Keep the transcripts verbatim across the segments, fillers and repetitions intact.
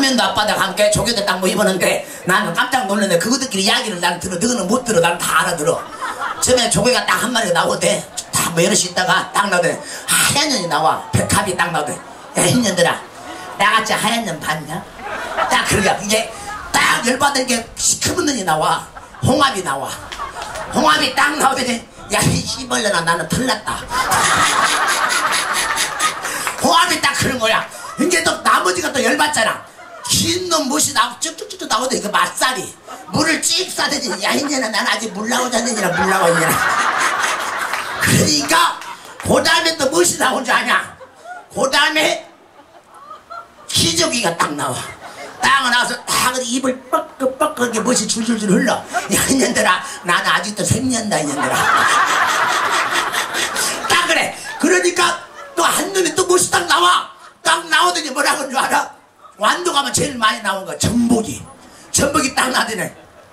서면도 아빠랑 함께 조교도 딱 뭐 입었는데 나는 깜짝 놀랐네. 그거들끼리 이야기를 나는 들어. 너는 못 들어. 나는 다 알아들어. 처음에 조교가 딱 한 마리가 나오대. 딱 뭐 여럿이 있다가 딱 나오대. 하얀 년이 나와. 백합이 딱 나오대. 야, 흰년들아, 나같이 하얀 년 봤냐? 딱 그러니까 이제 딱 열받은 게 시커먼 년이 나와. 홍합이 나와. 홍합이 딱 나오더니 야, 이 씨벌려나 나는 털났다. 홍합이 딱 그런 거야. 이게 또 나머지가 또 열받잖아. 긴 놈 못이 나오고 쭉쭉쭉 나오더니 그 맛살이 물을 쭉 싸대지. 야, 이제는 난 아직 물 나오지 않느니라 물 나와 있냐. 그러니까 그 다음에 또 무엇이 나온 줄 아냐? 그 다음에 기저귀가 딱 나와. 딱 나와서 딱 입을 뻑뻑뻑 이게 무엇이 줄줄줄 흘러. 야, 이년들아, 나는 아직도 생년다 이년들아. 딱 그래. 그러니까 또 한눈에 또 무엇이 딱 나와. 딱 나오더니 뭐라고 하는 줄 알아? 완도 가면 제일 많이 나온 거 전복이. 전복이 딱 나더니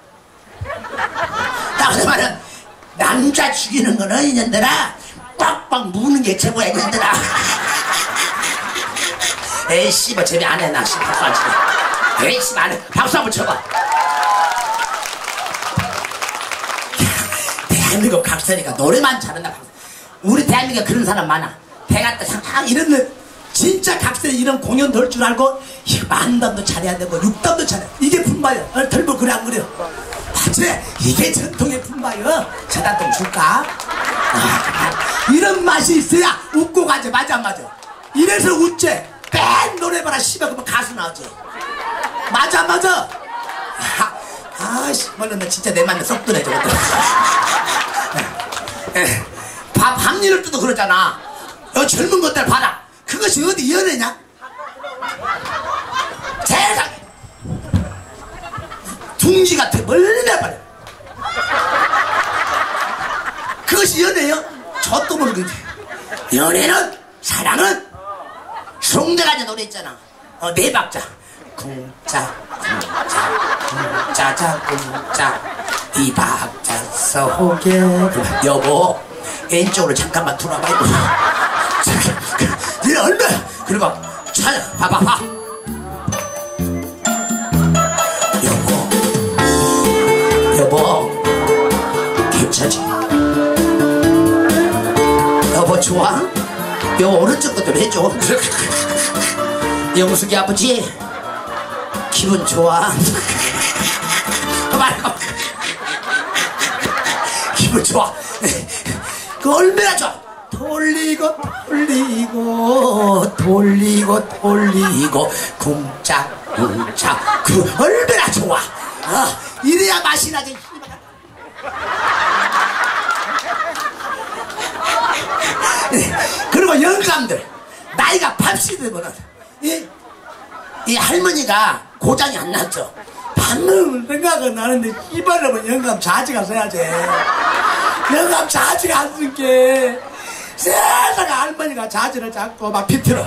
딱 그 말은 남자 죽이는 거는 이년들아 빡빡 무는 게 최고야 이년들아. 에이 씨발 재미 안 해 나 씨. 박수 안 치네. 에이 씨발 안 해. 박수 한번 쳐봐. 대한민국 각설이가 노래만 잘한다. 우리 대한민국에 그런 사람 많아. 대가 때 상상 이런 진짜 각설이 이런 공연 넣을 줄 알고 만담도 잘해야 되고 육담도 잘해. 이게 분바요. 어, 덜보 그래 안 그래요? 맞지? 이게 전통의 분바요. 저단통 줄까? 아, 이런 맛이 있어야 웃고 가지. 맞아 맞아. 이래서 웃지. 뺀 노래 봐라 씨발 그러면 가수 나오지. 맞아 맞아. 아씨 몰라 나 진짜 내 맘에 쏙 드네 저것들. 밥 한 일을 뜯어 그러잖아. 여 젊은 것들 봐라. 그것이 어디 연애냐? 세상 둥지 같아. 멀리 내버려. 그것이 연애요? 저도 모르겠지. 연애는 사랑은 송대가지 노래 있잖아. 어, 네 박자. 궁자 궁자 궁자자 궁자 이 박자 속에 여보 왼쪽으로 잠깐만 돌아봐. 네 얼마야? 그리고 찾아 봐봐봐. 여보 여보 괜찮지? 여보 좋아? 여보 오른쪽 것도 해줘. 영숙이 아버지 기분 좋아? 말고 기분 좋아. 그 얼마나 좋아. 돌리고 돌리고 돌리고 돌리고 쿵짝 쿵짝 그 얼마나 좋아. 어, 이래야 맛이 나지. 그리고 영감들 나이가 팔십 되면은 이, 이 할머니가 고장이 안 났죠. 방금 생각은 나는데 이발하면 영감 자지가 써야지. 영감 자지가 안 쓸게. 세상에 할머니가 자지를 잡고 막 비틀어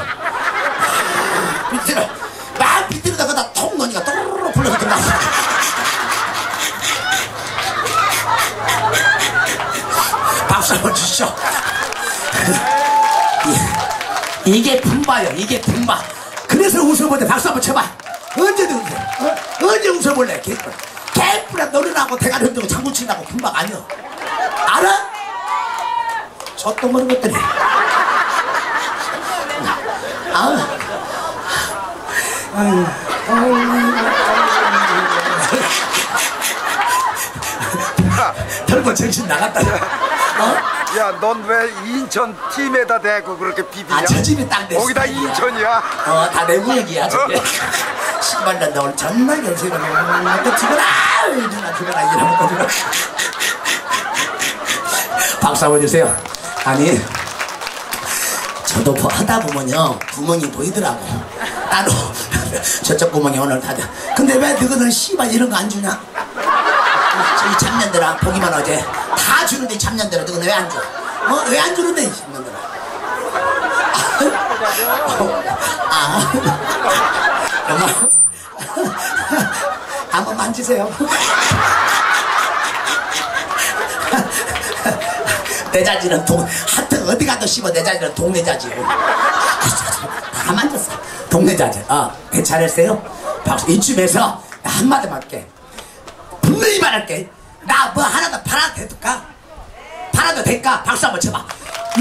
비틀어 막 비틀어다 그다 통 넣으니까 또르르 불러서 끝나. 박수 한번 주시죠. 이게 분바요. 이게 분바. 그래서 웃어볼래. 박수 한번 쳐봐. 언제든 웃어. 어? 언제 웃어볼래. 개뿔 개뿔에 노래나고 대가리 흔들고 장구 친다고 분바가 아니야. 알아? 저또 모르는 것들이. 아, 아유, 털고 정신 나갔다. 어? 야, 넌 왜 인천 팀에다 대고 그렇게 비비냐? 아, 저 집이 딱 내 거기다 스타일이야. 인천이야? 어, 다 내 구역이야, 저게. 신발 난다, 오늘 정말 연습을 해. 또 죽어라! 이러나, 죽어라, 이러나, 또 죽어라. 박수 한번 주세요. 아니, 저도 뭐 하다 보면요, 구멍이 보이더라고. 따로. 저쪽 구멍이 오늘 다 돼. 근데 왜 너희는 씨발 이런 거 안 주냐? 이 참년들아, 보기만 어제. 다 주는데, 이 참년들아. 너희는 왜 안 줘? 어? 왜 안 주는데, 이 참년들아? 아. 엄마. 한번 만지세요. 내 자지는 동, 하여튼 어디 가도 씹어. 내 자지는 동네 자지. 다 만졌어. 동네 자지. 어, 괜찮으세요? 박수. 이쯤에서 나 한마디만 할게. 분명히 말할게. 나 뭐 하나 더 팔아도 될까? 팔아도 될까? 박수 한번 쳐봐.